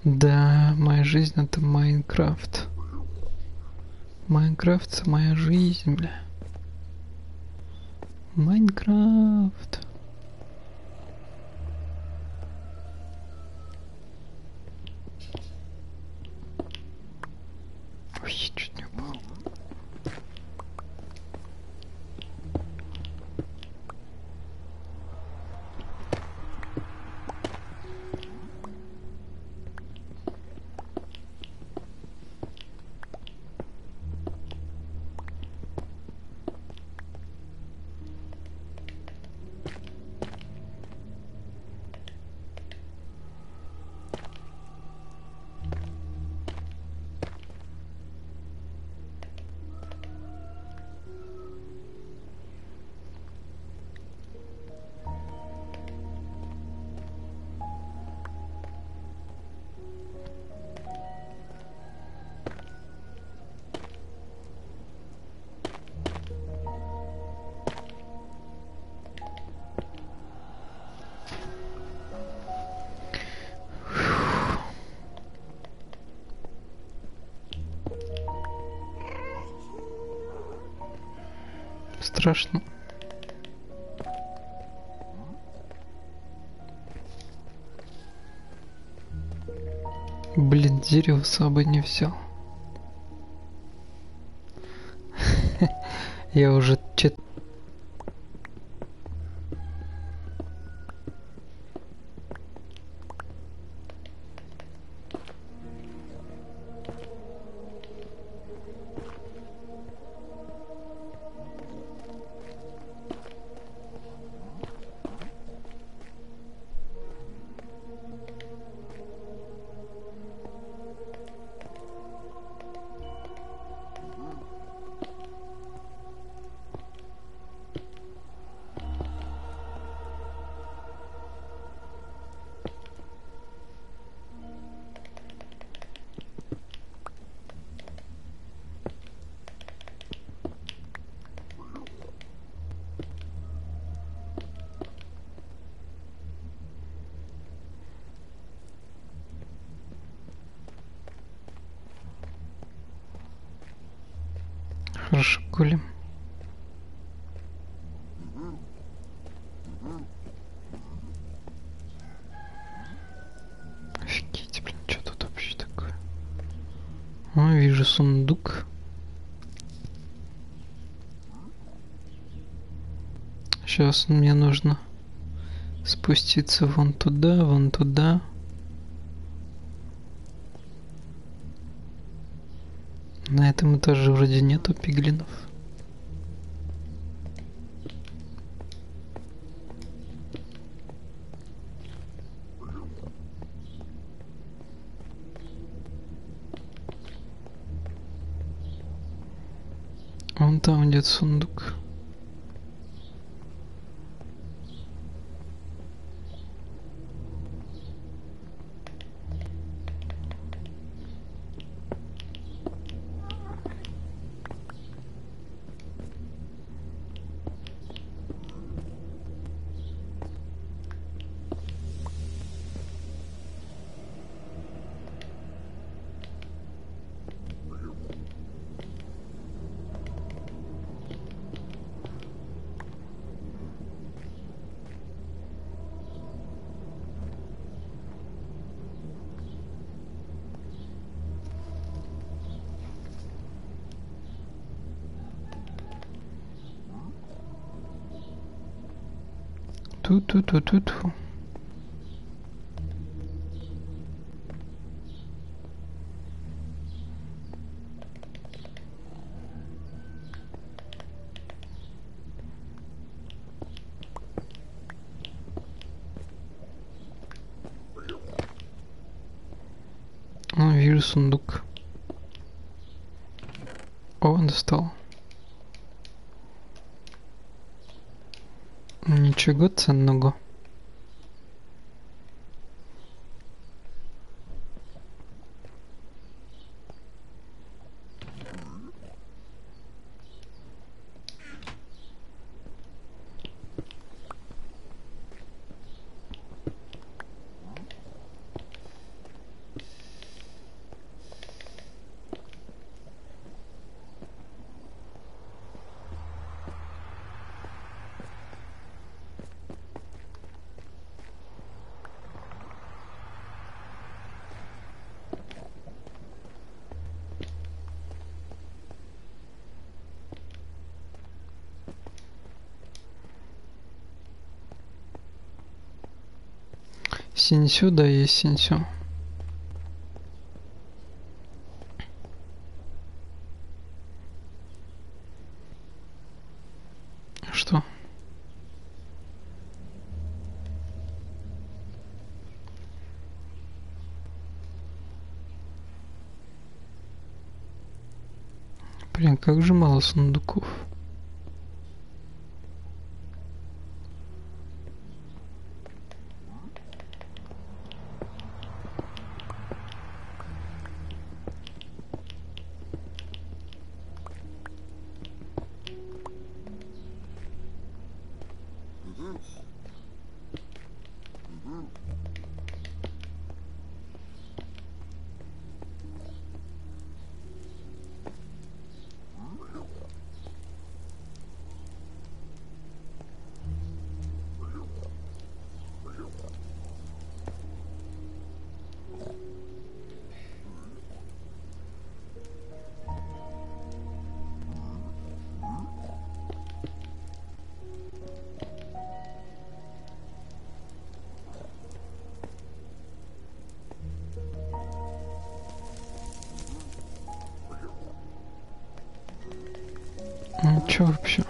Да, моя жизнь это Майнкрафт. Майнкрафт это моя жизнь, бля. Майнкрафт. Ой, чуть не упал. Страшно. Блин, дерево с собой не взял. Я уже хорошо гулим. Офигеть, блин, что тут вообще такое? О, вижу сундук. Сейчас мне нужно спуститься вон туда, вон туда. На этом этаже вроде нету пиглинов. Вон там где-то сундук. Ту-ту-ту-ту-ту. О, вижу сундук. О, достал. Ничего ценного. Синсю, да, есть синсю. Что? Блин, как же мало сундуков. Ну чё вообще?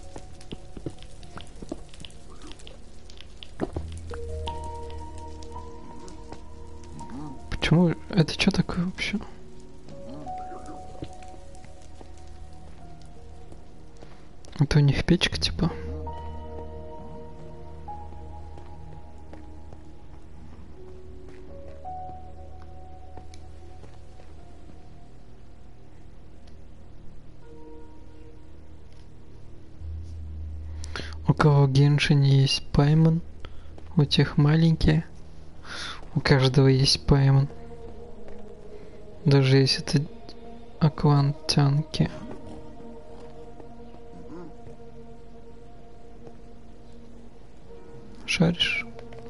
Почему? Это что такое вообще? Это у них печка типа? У кого в Геншине есть пайман, у тех маленькие. У каждого есть пайман. Даже если это аквантянки. Шаришь?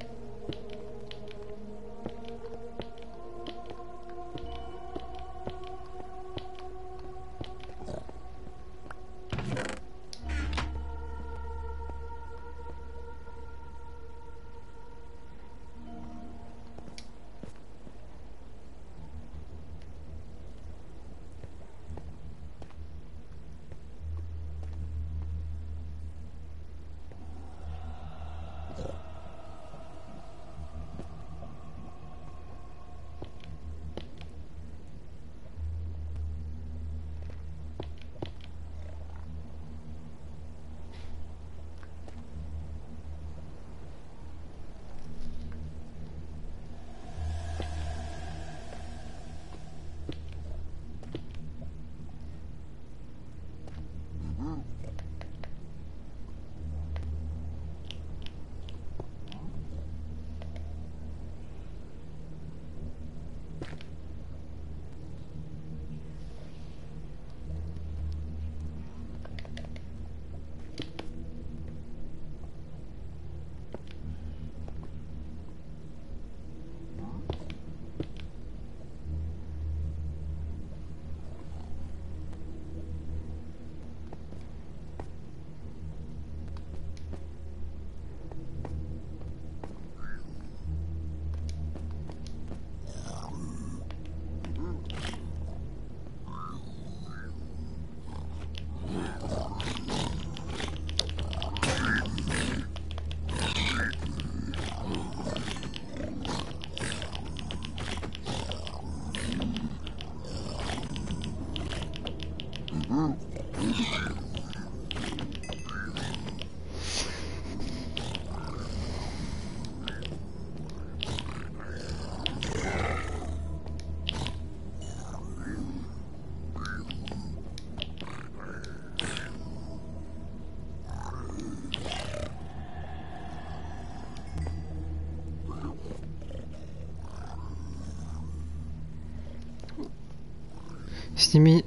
С ними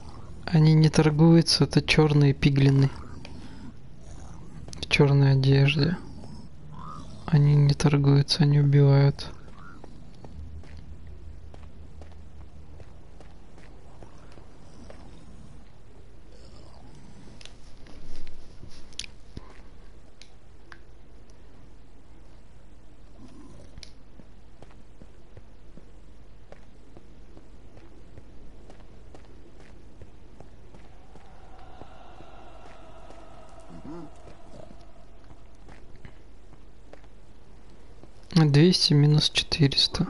они не торгуются, это черные пиглины. В черной одежде. Они не торгуются, они убивают. 200 минус 400.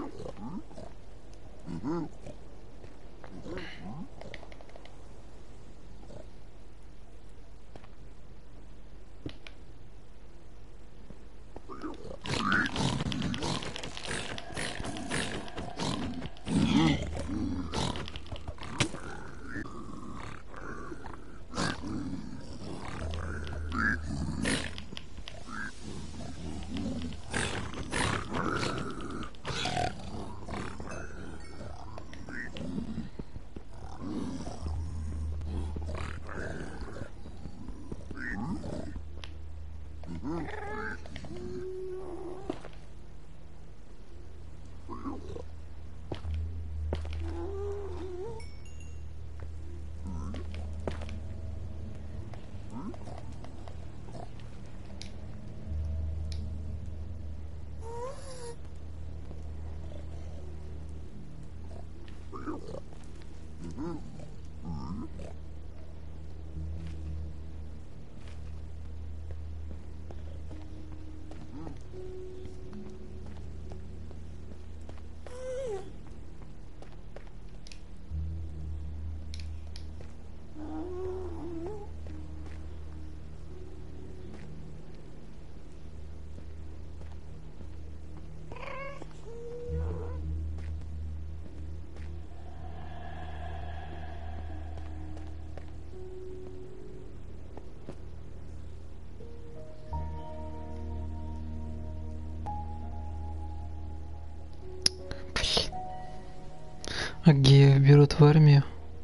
А геев берут в армию?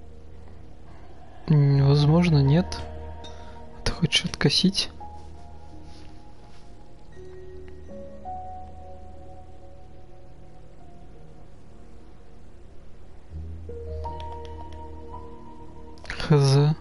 Возможно, нет. Ты хочешь откосить? Хз.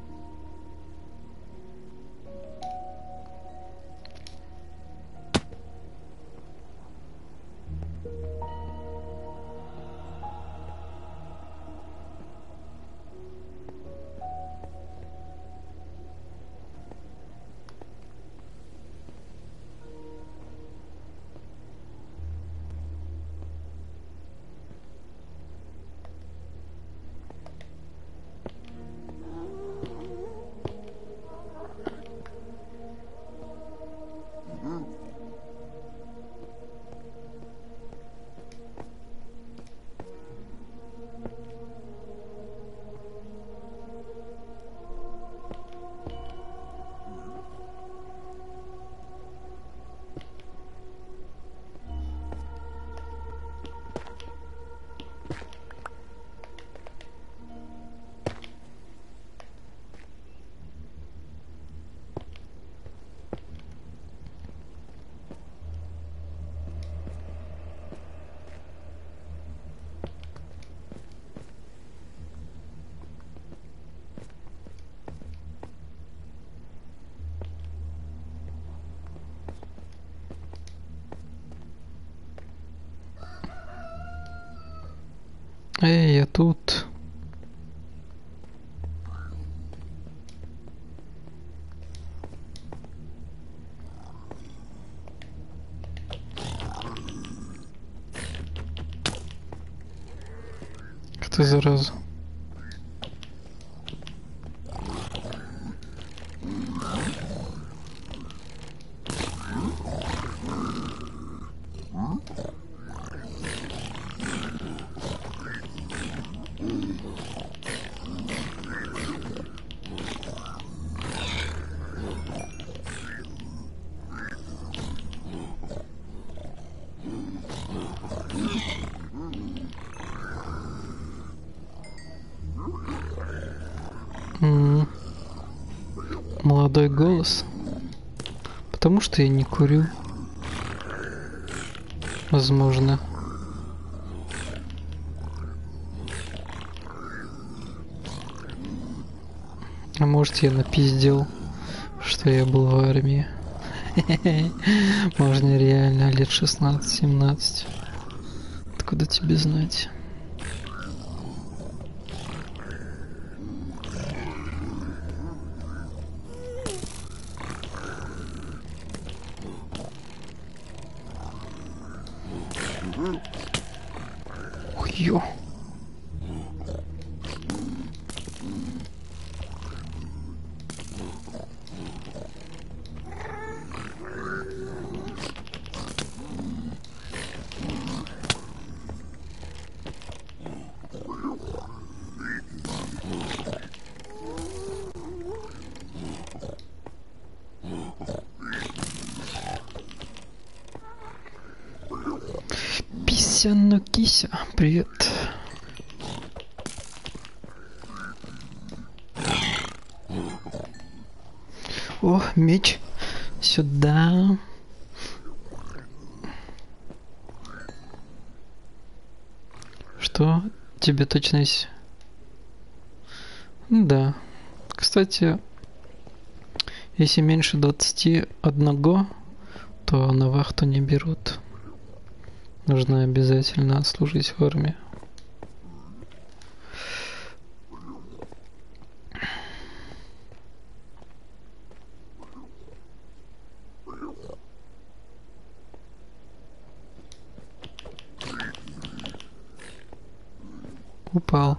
Эй, я тут. Кто зараза? Молодой голос. Потому что я не курю. Возможно. А может, я напиздел, что я был в армии. Может, мне реально лет 16-17. Откуда тебе знать? ее. Пися на кися, привет. О, меч. Сюда. Что? Тебе точно есть? Да. Кстати, если меньше 21, то на вахту не берут. Нужно обязательно служить в армии. Упал.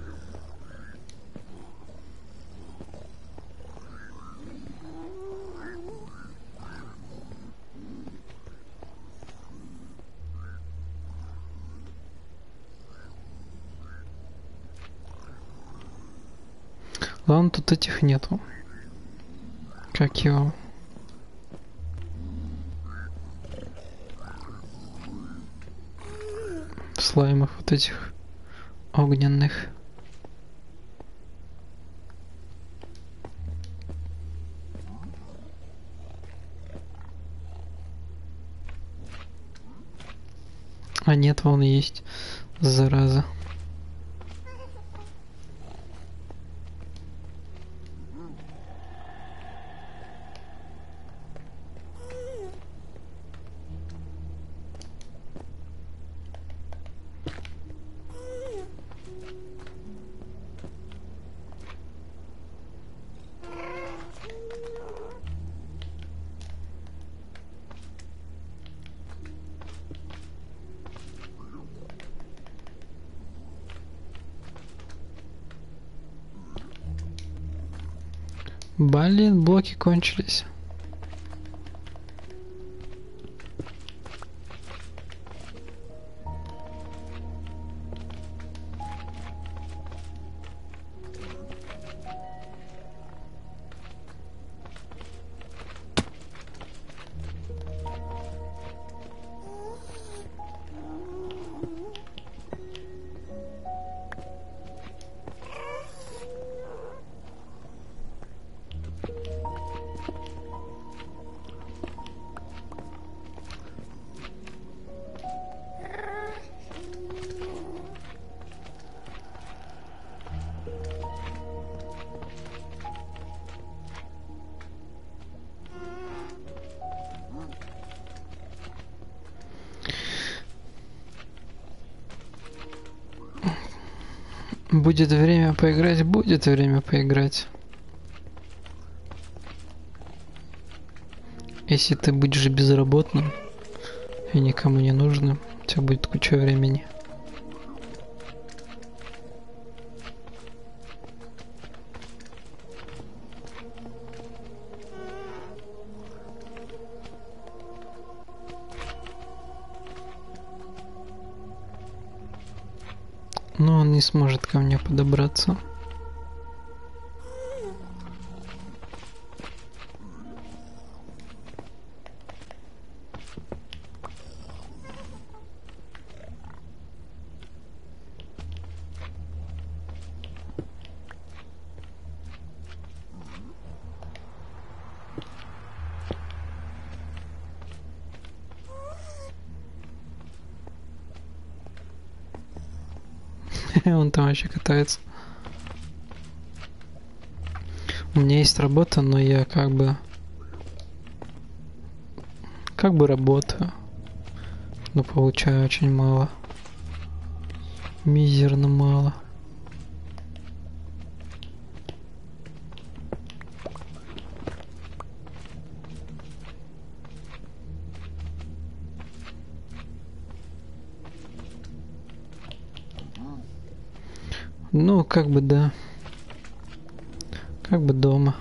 Ладно, тут этих нету. Как его? Слаймов вот этих огненных. А нет, вон есть. Зараза. Блин, блоки кончились. Будет время поиграть, будет время поиграть. Если ты будешь безработным и никому не нужным, у тебя будет куча времени. Но он не сможет ко мне подобраться. Он там вообще катается. У меня есть работа, но я как бы работаю, но получаю очень мало. Мизерно мало. Ну, как бы да. Как бы дома.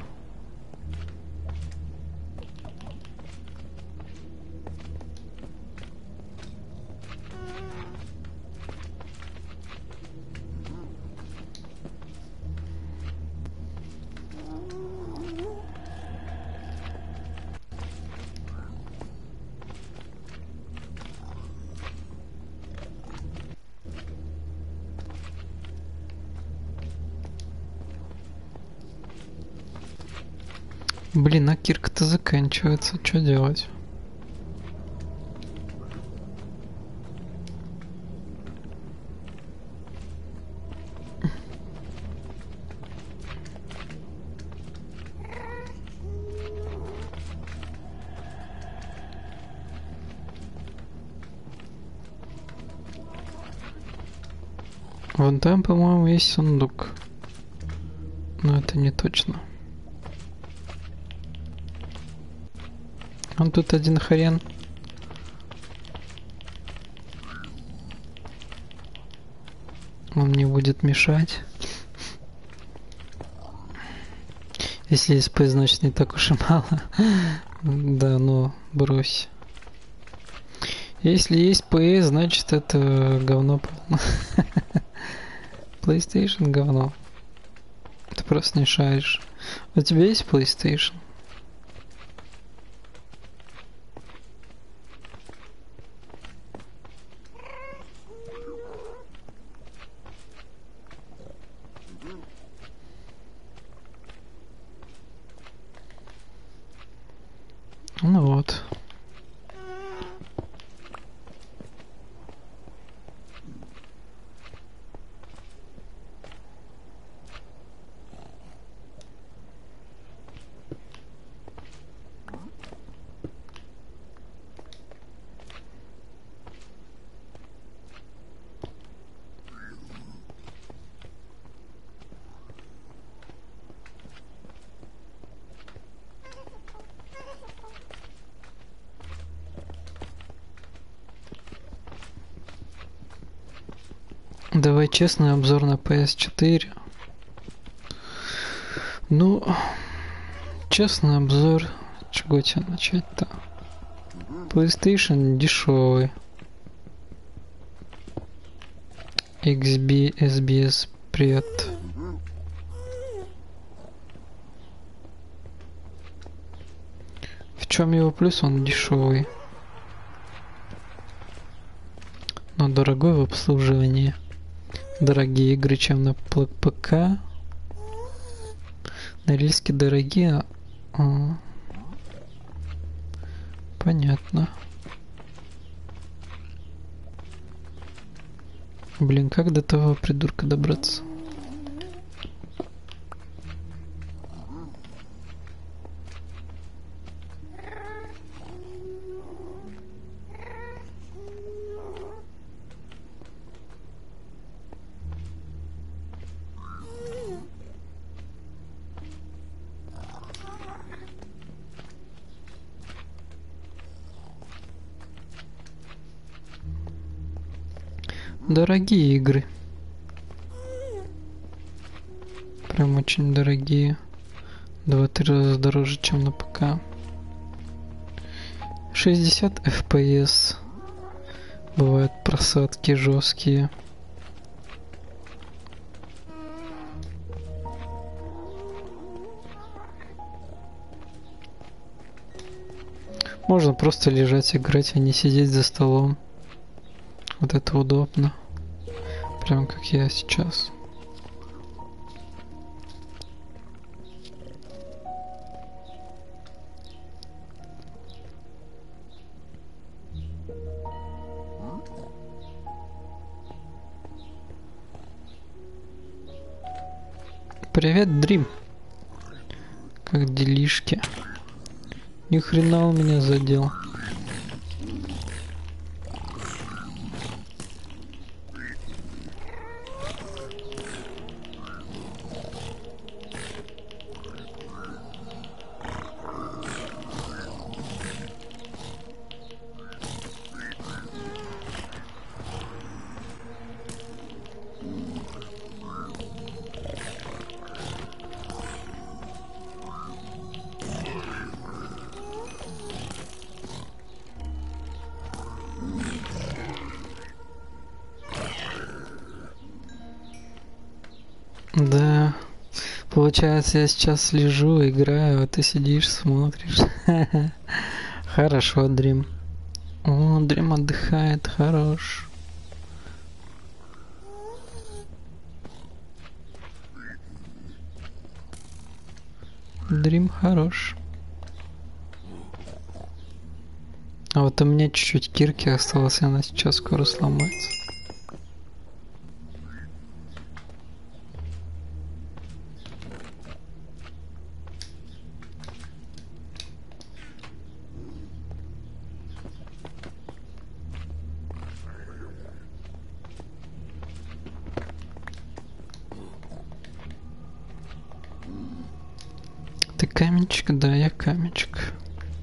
Блин, а кирка-то заканчивается. Что делать? Вон там, по-моему, есть сундук. Но это не точно. Он тут один хрен. Он мне будет мешать. Если СП, значит не так уж и мало. Да, ну, брось. Если есть PS, значит это говно полно. PlayStation говно. Ты просто не шаришь. У тебя есть PlayStation? Ну вот. Давай честный обзор на PS4. Ну, честный обзор. Чего тебе начать-то? PlayStation дешевый. XB, SBS, привет. В чем его плюс? Он дешевый. Но дорогой в обслуживании. Дорогие игры, чем на ПК. На рельске дорогие. Понятно. Блин, как до того придурка добраться? Дорогие игры. Прям очень дорогие. 2-3 раза дороже, чем на ПК. 60 FPS. Бывают просадки жесткие. Можно просто лежать, играть, а не сидеть за столом. Вот это удобно. Прям как я сейчас. Привет, Дрим. Как делишки? Ни хрена у меня задел. Да. Получается, я сейчас лежу, играю, а ты сидишь, смотришь. Хорошо, Дрим. О, Дрим отдыхает, хорош. Дрим хорош. А вот у меня чуть-чуть кирки осталось, и она сейчас скоро сломается. Ты каменчик? Да, я каменчик.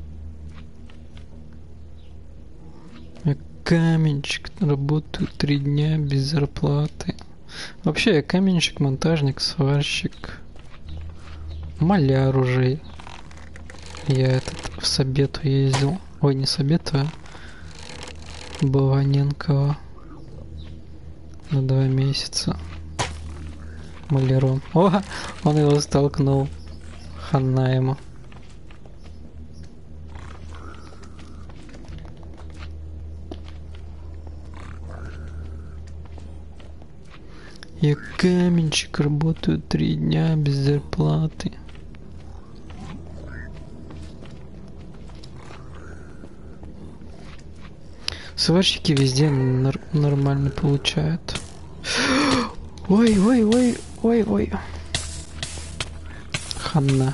Я каменщик, работаю 3 дня без зарплаты. Вообще я каменщик, монтажник, сварщик, маляр уже. Я этот в Сабету ездил. Ой, не Сабету, а Баваненкова на 2 месяца маляром. О, он его столкнул. Хана ему. Я каменщик, работаю 3 дня без зарплаты. Сварщики везде нормально получают. Ой, ой, ой, ой, ой. Хана.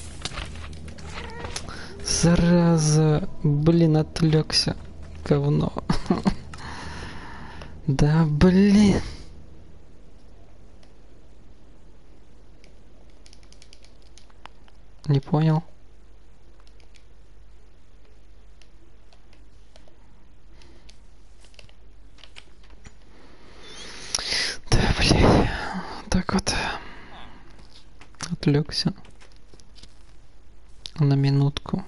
Зараза. Блин, отвлекся. Говно. Да, блин. Не понял. Да, блин. Так вот. Отвлекся. На минутку.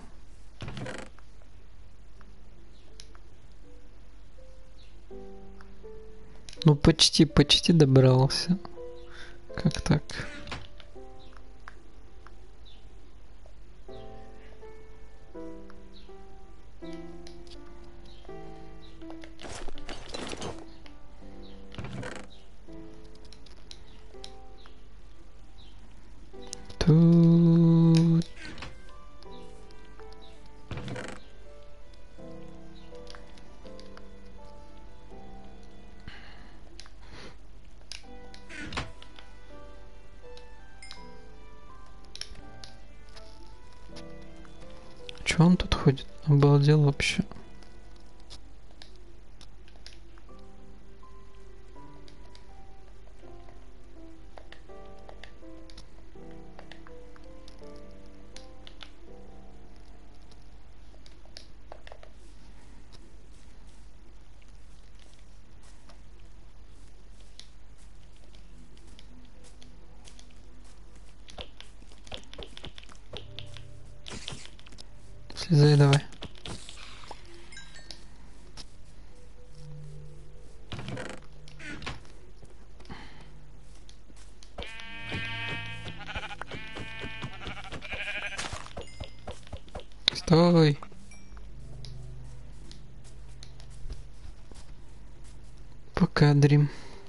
Ну, почти добрался. Как так? Тут... Чё он тут ходит? Обалдел вообще. Слезай давай. Стой. Пока, Дрим.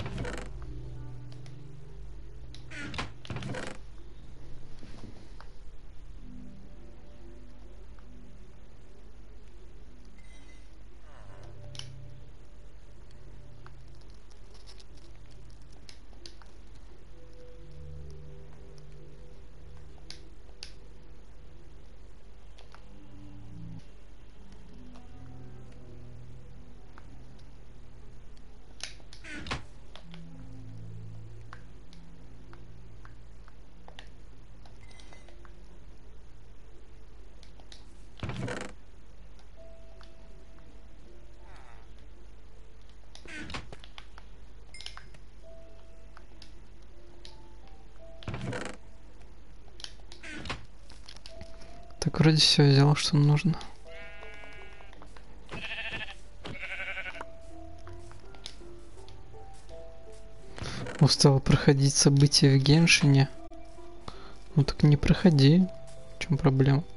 Так, вроде все взял, что нужно. устал проходить события в Геншине. Ну так не проходи. В чем проблема?